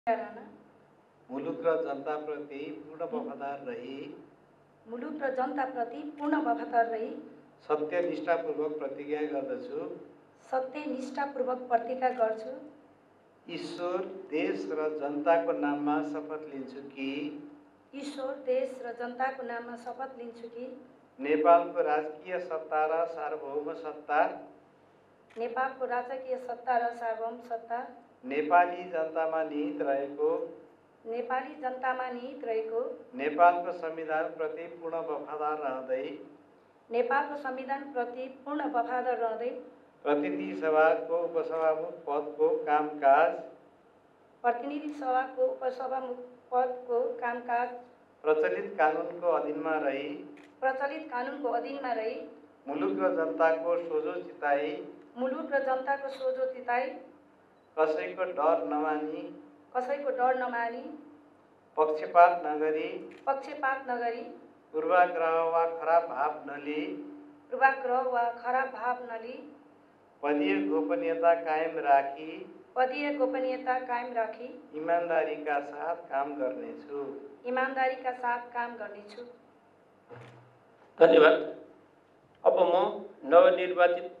राणा मुलुक र जनताप्रति पूर्ण वफादार रही मुलुक र जनताप्रति पूर्ण वफादार रही सत्यनिष्ठापूर्वक प्रतिज्ञा गर्दछु। सत्यनिष्ठापूर्वक प्रतिज्ञा गर्छु। ईश्वर, देश र जनताको नाममा शपथ लिन्छु कि ईश्वर, देश र जनताको नाममा शपथ लिन्छु कि नेपालको राजकीय सत्ता र सार्वभौम सत्ता नेपालको राजकीय सत्ता र सार्वभौम सत्ता नेपाली जनतामा निहित रहेको नेपालको संविधानप्रति पूर्ण वफादार रहँदै प्रतिनिधि सभाको उपसभामुख पदको कामकाज प्रचलित कानुनको अधीनमा रही मुलुक र जनताको सोझो चिताई कसैको डर नमानी पक्षपात नगरी पूर्वाग्रह वा खराब भाव नलिई पदीय गोपनीयता कायम राखी ईमानदारीका साथ काम गर्नेछु। धन्यवाद। अब म नवनिर्वाचित